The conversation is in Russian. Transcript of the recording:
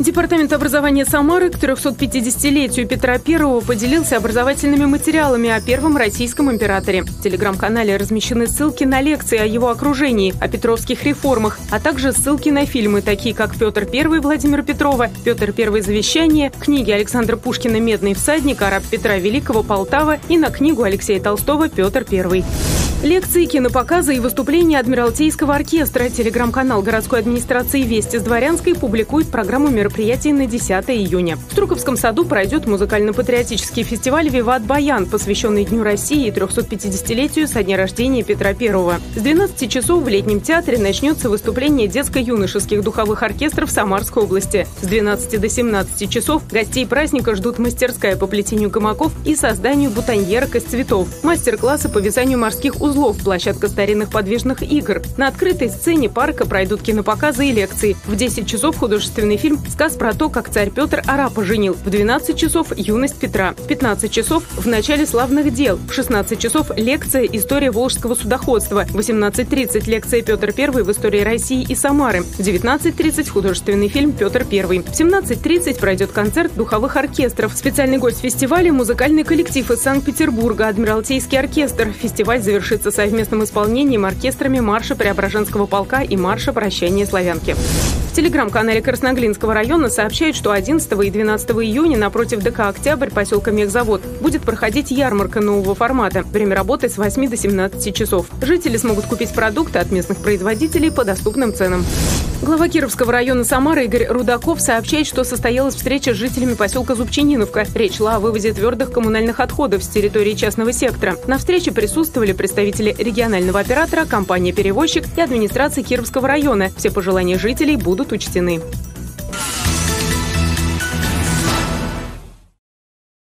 Департамент образования Самары к 350-летию Петра I поделился образовательными материалами о первом российском императоре. В телеграм-канале размещены ссылки на лекции о его окружении, о петровских реформах, а также ссылки на фильмы, такие как «Петр I» Владимира Петрова, «Петр I. Завещание», книги Александра Пушкина «Медный всадник», «Араб Петра Великого», «Полтава» и на книгу Алексея Толстого «Петр I». Лекции, кинопоказы и выступления Адмиралтейского оркестра. Телеграм-канал городской администрации «Вести с Дворянской» публикует программу мероприятий на 10 июня. В Струковском саду пройдет музыкально-патриотический фестиваль «Виват Баян», посвященный Дню России и 350-летию со дня рождения Петра I. С 12 часов в Летнем театре начнется выступление детско-юношеских духовых оркестров Самарской области. С 12 до 17 часов гостей праздника ждут мастерская по плетению гамаков и созданию бутоньерок из цветов, мастер-классы по вязанию морских узлов, площадка старинных подвижных игр. На открытой сцене парка пройдут кинопоказы и лекции. В 10 часов художественный фильм «Сказ про то, как царь Петр арапа женил». В 12 часов «Юность Петра». В 15 часов «В начале славных дел». В 16 часов лекция «История волжского судоходства». В 18:30 лекция «Петр I в истории России и Самары». В 19:30 художественный фильм «Петр I». В 17:30 пройдет концерт духовых оркестров. Специальный гость фестиваля – музыкальный коллектив из Санкт-Петербурга «Адмиралтейский оркестр». Фестиваль завершится совместным исполнением оркестрами марша Преображенского полка и марша «Прощание славянки». В телеграм-канале Красноглинского района сообщают, что 11 и 12 июня напротив ДК «Октябрь» поселка Мехзавод будет проходить ярмарка нового формата. Время работы с 8 до 17 часов. Жители смогут купить продукты от местных производителей по доступным ценам. Глава Кировского района Самары Игорь Рудаков сообщает, что состоялась встреча с жителями поселка Зубчининовка. Речь шла о вывозе твердых коммунальных отходов с территории частного сектора. На встрече присутствовали представители регионального оператора, компания «Перевозчик» и администрации Кировского района. Все пожелания жителей будут учтены.